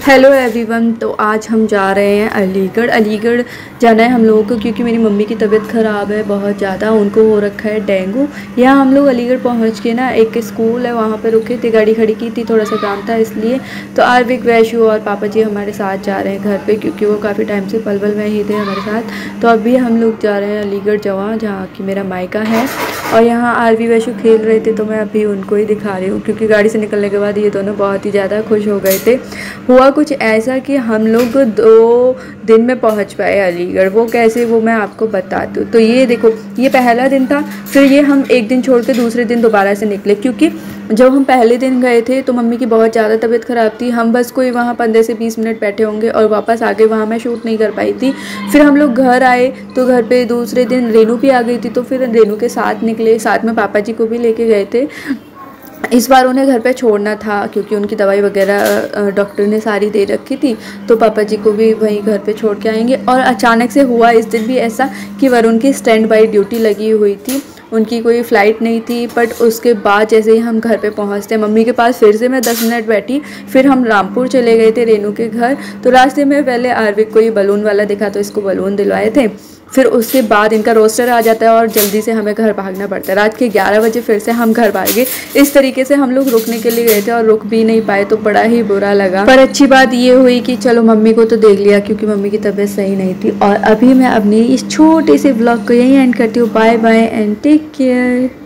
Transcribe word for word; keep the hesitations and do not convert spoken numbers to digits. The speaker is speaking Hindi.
Hello everyone. तो आज हम जा रहे हैं अलीगढ़। अलीगढ़ जाना है हम लोगों को क्योंकि मेरी मम्मी की तबीयत ख़राब है बहुत ज़्यादा, उनको हो रखा है डेंगू। यहाँ हम लोग अलीगढ़ पहुँच के ना एक स्कूल है वहाँ पर रुके थे, गाड़ी खड़ी की थी, थोड़ा सा काम था इसलिए। तो आरविक, वैशु और पापा जी हमारे साथ जा रहे हैं घर पर क्योंकि वो काफ़ी टाइम से पलवल में ही थे हमारे साथ। तो अभी हम लोग जा रहे हैं अलीगढ़ जवां, जहाँ की मेरा मायका है। और यहाँ आरवी, वैशु खेल रहे थे तो मैं अभी उनको ही दिखा रही हूँ क्योंकि गाड़ी से निकलने के बाद ये दोनों बहुत ही ज़्यादा खुश हो गए थे। हुआ कुछ ऐसा कि हम लोग दो दिन में पहुंच पाए अलीगढ़। वो कैसे, वो मैं आपको बता दूँ। तो ये देखो, ये पहला दिन था, फिर ये हम एक दिन छोड़ के दूसरे दिन दोबारा से निकले क्योंकि जब हम पहले दिन गए थे तो मम्मी की बहुत ज़्यादा तबीयत ख़राब थी। हम बस कोई वहाँ पंद्रह से बीस मिनट बैठे होंगे और वापस आगे वहाँ मैं शूट नहीं कर पाई थी। फिर हम लोग घर आए तो घर पे दूसरे दिन रेनू भी आ गई थी, तो फिर रेनू के साथ निकले, साथ में पापा जी को भी लेके गए थे। इस बार उन्हें घर पे छोड़ना था क्योंकि उनकी दवाई वगैरह डॉक्टर ने सारी दे रखी थी, तो पापा जी को भी वहीं घर पे छोड़ के आएंगे। और अचानक से हुआ इस दिन भी ऐसा कि वरुण की स्टैंड बाई ड्यूटी लगी हुई थी, उनकी कोई फ़्लाइट नहीं थी। बट उसके बाद जैसे ही हम घर पे पहुंचते, मम्मी के पास फिर से मैं दस मिनट बैठी, फिर हम रामपुर चले गए थे रेनू के घर। तो रास्ते में पहले आरविक को ये बलून वाला दिखा तो इसको बलून दिलवाए थे। फिर उसके बाद इनका रोस्टर आ जाता है और जल्दी से हमें घर भागना पड़ता है। रात के ग्यारह बजे फिर से हम घर भागे। इस तरीके से हम लोग रुकने के लिए गए थे और रुक भी नहीं पाए, तो बड़ा ही बुरा लगा। पर अच्छी बात ये हुई कि चलो मम्मी को तो देख लिया क्योंकि मम्मी की तबीयत सही नहीं थी। और अभी मैं अपनी इस छोटे से व्लॉग को यहीं एंड करती हूँ। Bye bye and take care.